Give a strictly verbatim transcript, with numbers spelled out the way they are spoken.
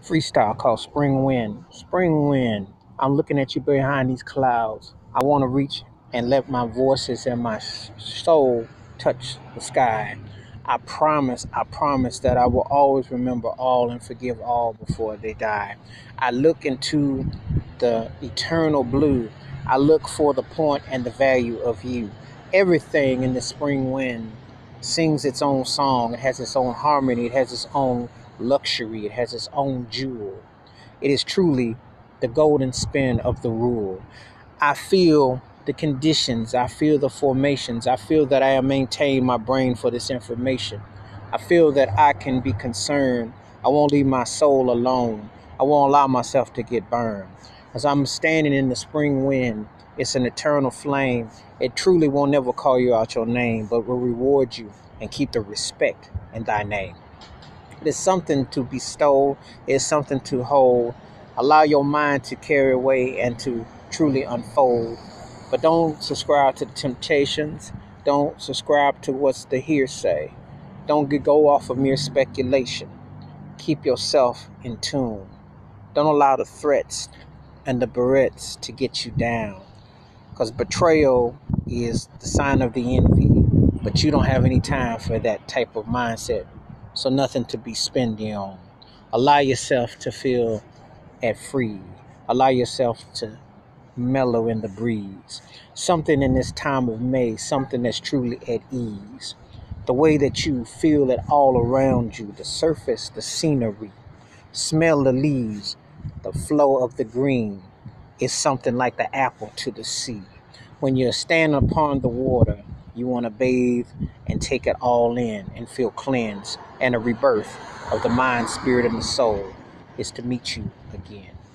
Freestyle called Spring Wind. Spring Wind. I'm looking at you behind these clouds. I want to reach and let my voices and my s- soul touch the sky. I promise, I promise that I will always remember all and forgive all before they die. I look into the eternal blue. I look for the point and the value of you. Everything in the spring wind sings its own song. It has its own harmony. It has its own luxury. It has its own jewel. It is truly the golden spin of the rule. I feel the conditions. I feel the formations. I feel that I have maintained my brain for this information. I feel that I can be concerned. I won't leave my soul alone. I won't allow myself to get burned. As I'm standing in the spring wind, it's an eternal flame. It truly won't never call you out your name, but will reward you and keep the respect in thy name. It is something to bestow, it's something to hold. Allow your mind to carry away and to truly unfold. But don't subscribe to the temptations. Don't subscribe to what's the hearsay. Don't get- go off of mere speculation. Keep yourself in tune. Don't allow the threats and the barrettes to get you down. Because betrayal is the sign of the envy. But you don't have any time for that type of mindset. So nothing to be spending on. Allow yourself to feel at free. Allow yourself to mellow in the breeze. Something in this time of May, something that's truly at ease. The way that you feel it all around you, the surface, the scenery, smell the leaves, the flow of the green is something like the apple to the sea. When you're standing upon the water, you want to bathe and take it all in and feel cleansed. And a rebirth of the mind, spirit, and the soul is to meet you again.